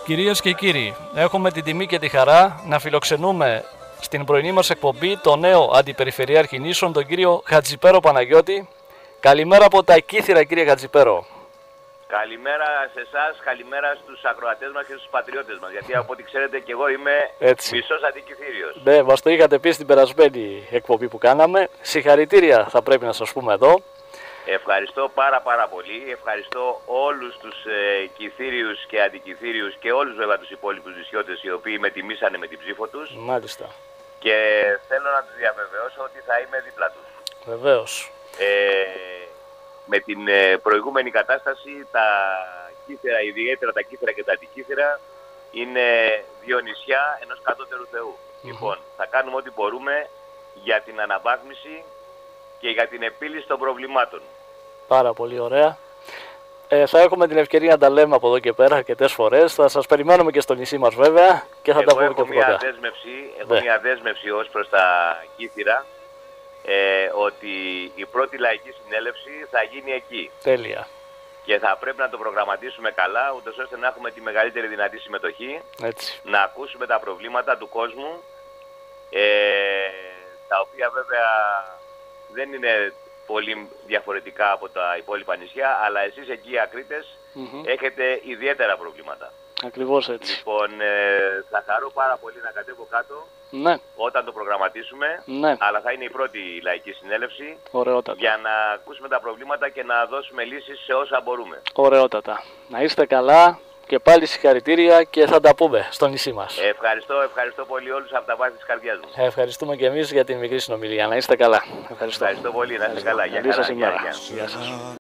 Κυρίες και κύριοι, έχουμε την τιμή και τη χαρά να φιλοξενούμε στην πρωινή μας εκπομπή τον νέο Αντιπεριφερειάρχη Νήσων, τον κύριο Χατζηπέρο Παναγιώτη. Καλημέρα από τα Κύθυρα, κύριε Χατζηπέρο. Καλημέρα σε εσάς, καλημέρα στους ακροατές μας και στους πατριώτες μας. Γιατί από ό,τι ξέρετε και εγώ είμαι μισός αντικυθύριος. Ναι, μας το είχατε πει στην περασμένη εκπομπή που κάναμε. Συγχαρητήρια θα πρέπει να σας πούμε εδώ. Ευχαριστώ πάρα πολύ. Ευχαριστώ όλους τους κυθύριους και αντικυθύριους και όλους βέβαια τους υπόλοιπους νησιώτες οι οποίοι με τιμήσανε με την ψήφο τους. Μάλιστα. Και θέλω να τους διαβεβαιώσω ότι θα είμαι δίπλα τους. Βεβαίως. Με την προηγούμενη κατάσταση τα Κύθυρα, ιδιαίτερα τα Κύθυρα και τα Αντικύθυρα, είναι δύο νησιά ενός κατώτερου Θεού. Λοιπόν, θα κάνουμε ό,τι μπορούμε για την αναβάθμιση και για την επίλυση των προβλημάτων. Πάρα πολύ ωραία. Θα έχουμε την ευκαιρία να τα λέμε από εδώ και πέρα αρκετές φορές. Θα σας περιμένουμε και στο νησί μας βέβαια και θα τα πούμε και από κοντά. Έχω μια δέσμευση ως προς τα Κύθυρα, ότι η πρώτη λαϊκή συνέλευση θα γίνει εκεί. Τέλεια. Και θα πρέπει να το προγραμματίσουμε καλά, ούτως ώστε να έχουμε τη μεγαλύτερη δυνατή συμμετοχή, Έτσι. να ακούσουμε τα προβλήματα του κόσμου, τα οποία βέβαια δεν είναι πολύ διαφορετικά από τα υπόλοιπα νησιά, αλλά εσείς εκεί οι Ακρίτες έχετε ιδιαίτερα προβλήματα. Ακριβώς έτσι. Λοιπόν, θα χαρώ πάρα πολύ να κατέβω κάτω, ναι, όταν το προγραμματίσουμε, ναι, αλλά θα είναι η πρώτη λαϊκή συνέλευση. Ωραιότατα. Για να ακούσουμε τα προβλήματα και να δώσουμε λύσεις σε όσα μπορούμε. Ωραιότατα. Να είστε καλά και πάλι συγχαρητήρια και θα τα πούμε στο νησί μας. Ευχαριστώ πολύ όλους από τα βάθη της καρδιάς μου. Ευχαριστούμε και εμείς για την μικρή συνομιλία. Να είστε καλά. Ευχαριστώ πολύ. Να είστε καλά. Καλή σας ημέρα. Γεια σας.